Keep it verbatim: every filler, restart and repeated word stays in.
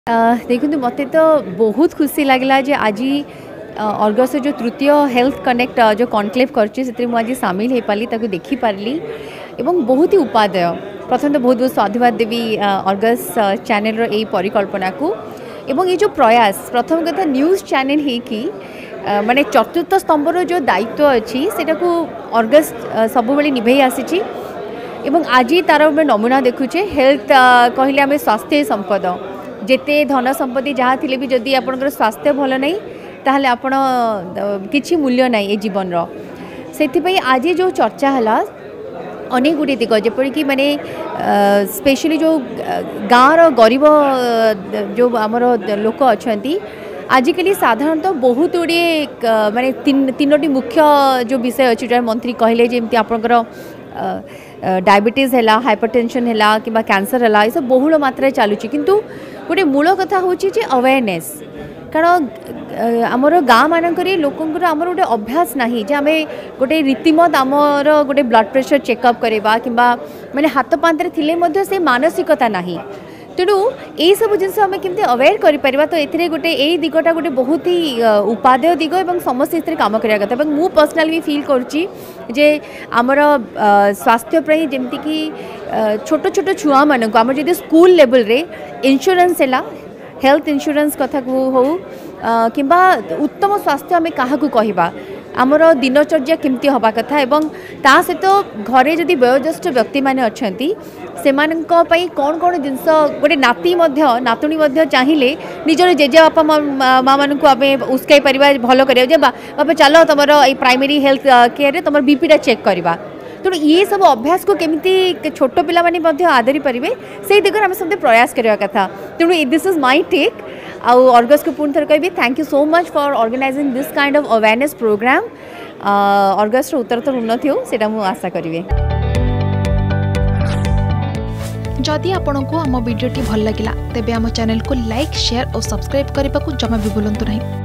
देखो मत तो बहुत खुशी लगला जे आज अर्गस जो तृतीय हेल्थ कनेक्ट जो कॉन्क्लेव कर मुझे सामिल हो पाली देखी पार्ली एवं बहुत ही उपादेय प्रथम तो बहुत बहुत साधुवाद देवी अर्गस चैनल रो यही परिकल्पना को एवं ये जो प्रयास प्रथम कथा न्यूज़ चैनल है कि माने चतुर्थ स्तंभर जो दायित्व अच्छी सेटा को अर्गस सब बेले निभे आसी एवं आज तार नमूना देखुचे हेल्थ कहले आम स्वास्थ्य संपद जेते धन संपत्ति जहाँ थी भी जदि आपंकर स्वास्थ्य भल नहीं ताहले आपण किछि मूल्य नहीं ये जीवन रो से आज जो चर्चा है अनेक गुटे दिग जपरिक माने स्पेशली जो गाँव गरीब जो आमर लोक अच्छा आजिकल साधारणतः बहुत गुड़े माने तीन तीनोटी मुख्य जो विषय अच्छी जो मंत्री कहले जमी आपंकर डायबिटीज है हाइपरटेंशन है कि कैंसर है ये सब बहुल मात्रा चलुची किंतु गोटे मूल कथा हूँ अवेयरनेस कारण आमर गाँ मानक लोकंर आमर गोटे अभ्यास नहीं जे आम गोटे रीतिमत आमर गोटे ब्लड प्रेशर चेकअप करवा कि माने हाथ पांतरे थिले से मानसिकता नहीं तेणु यही सब जिन आम केमती अवेयर कर तो ये गोटे यही दिगटा गोटे बहुत ही उपादेय दिग और समस्त इस काम करा कथा मु पर्सनाल भी फील करुच्ची जे आमर स्वास्थ्य जमती कि छोट छोट छुआ मानक आम जब स्कूल लेवल रे इंश्योरेंस है हेल्थ इंश्योरेंस कथा को हो कि उत्तम स्वास्थ्य आम क्या कहवा आमर दिनचर्या केमती हवा कथा एवं ता सहित घरे जदि वयोज्येष्ठ व्यक्ति माने अच्छंती सेमानंक पई कौन कौन जिनस गोटे नाती मध्य नातुणी मध्य चाहिए निजर जेजे बापा माँ मान को आम उस्कई पार भल कर बापा चलो तुम प्राइमरी हेल्थ केयर रे तुम बीपीटा चेक करवा तेणु ये सब अभ्यास को केमिति छोट पिला माने आदरी पारे से दिगरे आम सब प्रयास करवा कथा तेणु दिस इज माय टेक आउ अर्गस को पुणी थर कहि thank you so much for organising this kind of awareness program अर्गस उत्तरोत्तर उन्नति हो सेटा मु आशा करिवे। जदि आपंक आम भिडी भल लगा तेब आम चैनल को लाइक शेयर और सब्सक्राइब करने को जमा भी भूलु नहीं।